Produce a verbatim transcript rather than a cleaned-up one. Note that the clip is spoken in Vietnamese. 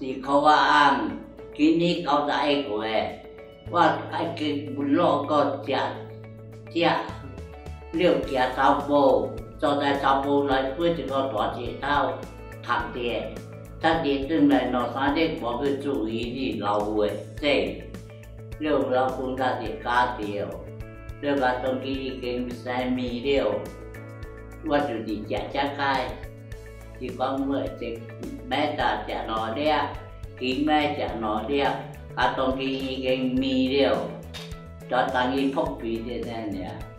是Khoo Ah Ang，今年九十一岁，我爱去文乐个食食六只草包，坐在草包内背一个大石头，读者，读者转来两三日，我去注意你老话，这六老公家是假掉，六个东西已经生米了，我就是食食开。 thì con người thì bé ta chả nói đeo kín bé chả nói đeo cả tuần kỳ cái mì đều cho tăng cái phúc phí thế này nè